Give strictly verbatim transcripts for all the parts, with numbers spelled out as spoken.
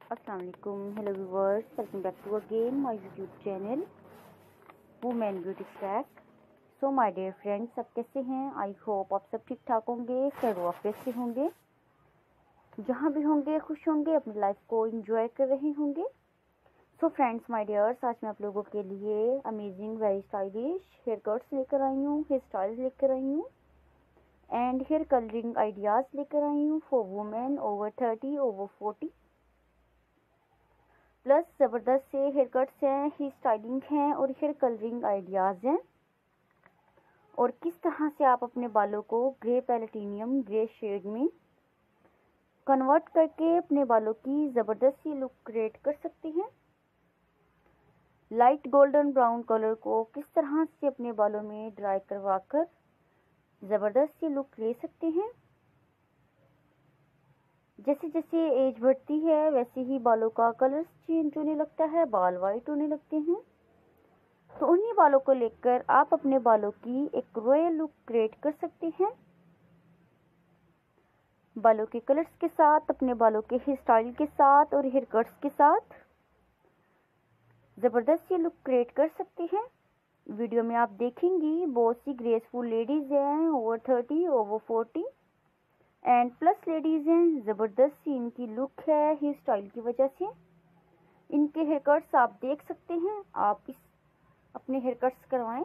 अस्सलाम वालेकुम, hello viewers, welcome back to again my YouTube channel women beauty stack. So my dear friends, सब कैसे हैं? I hope आप सब ठीक ठाक होंगे, खैर से होंगे, जहाँ भी होंगे खुश होंगे, अपनी लाइफ को एंजॉय कर रहे होंगे। सो फ्रेंड्स माय डियर्स, आज मैं आप लोगों के लिए amazing very stylish hair cuts लेकर आई हूँ, हेयर स्टाइल्स लेकर आई हूँ एंड हेयर कलरिंग आइडियाज़ लेकर आई हूँ for women over thirty over forty. Plus ज़बरदस्त से हेयर कट्स हैं, हेयर स्टाइलिंग हैं और हेयर कलरिंग आइडियाज़ हैं, और किस तरह से आप अपने बालों को ग्रे पैलेटिनियम ग्रे शेड में कन्वर्ट करके अपने बालों की ज़बरदस्त सी लुक क्रिएट कर सकते हैं। लाइट गोल्डन ब्राउन कलर को किस तरह से अपने बालों में ड्राई करवा कर ज़बरदस्त सी लुक ले सकते हैं। जैसे जैसे एज बढ़ती है वैसे ही बालों का कलर चेंज होने लगता है, बाल वाइट होने लगते हैं। तो उन्हीं बालों को लेकर आप अपने बालों की एक रॉयल लुक क्रिएट कर सकते हैं। बालों के कलर्स के साथ, अपने बालों के हेयर स्टाइल के साथ और हेयर कट्स के साथ ज़बरदस्त ये लुक क्रिएट कर सकते हैं। वीडियो में आप देखेंगी बहुत सी ग्रेसफुल लेडीज़ हैं, over thirty over forty and plus ladies हैं। ज़बरदस्त सी इनकी लुक है हेयर स्टाइल की वजह से। इनके हेयर कट्स आप देख सकते हैं, आप इस अपने हेयर कट्स करवाएं।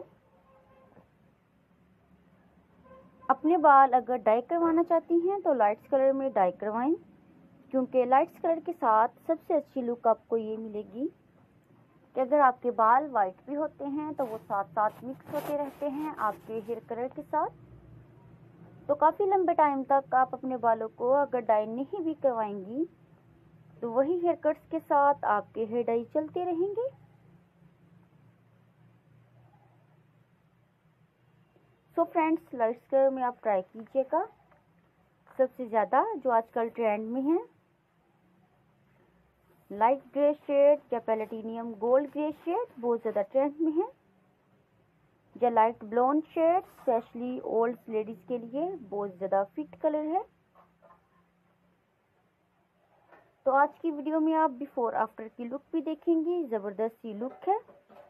अपने बाल अगर डाई करवाना चाहती हैं तो लाइट्स कलर में डाई करवाएं, क्योंकि लाइट्स कलर के साथ सबसे अच्छी लुक आपको ये मिलेगी कि अगर आपके बाल वाइट भी होते हैं तो वो साथ साथ मिक्स होते रहते हैं आपके हेयर कलर के साथ, तो काफ़ी लंबे टाइम तक आप अपने बालों को अगर डाई नहीं भी करवाएंगी तो वही हेयर कट्स के साथ आपके हेयर डाई चलते रहेंगे। सो फ्रेंड्स, लाइट्स कलर में आप ट्राई कीजिएगा। सबसे ज़्यादा जो आजकल ट्रेंड में है लाइट ग्रे शेड या पैलेटिनियम गोल्ड ग्रे शेड बहुत ज़्यादा ट्रेंड में है, या light blonde shade specially old ladies के लिए बहुत ज़्यादा फिट कलर है। तो आज की वीडियो में आप बिफोर आफ्टर की लुक भी देखेंगी, ज़बरदस्त सी लुक है।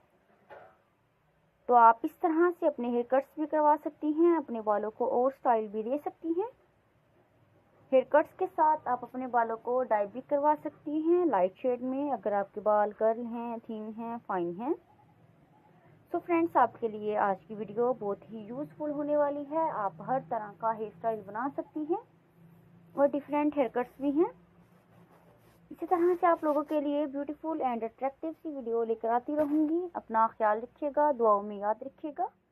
तो आप इस तरह से अपने हेयर कट्स भी करवा सकती हैं, अपने बालों को और स्टाइल भी दे सकती हैं। हेयर कट्स के साथ आप अपने बालों को डाई भी करवा सकती हैं लाइट शेड में, अगर आपके बाल कर्ल हैं, थिन हैं, फाइन हैं। सो फ्रेंड्स, आपके लिए आज की वीडियो बहुत ही यूज़फुल होने वाली है। आप हर तरह का हेयर स्टाइल बना सकती हैं और डिफरेंट हेयर कट्स भी हैं। इसी तरह से आप लोगों के लिए ब्यूटीफुल एंड अट्रैक्टिव सी वीडियो लेकर आती रहूँगी। अपना ख्याल रखिएगा, दुआओं में याद रखिएगा।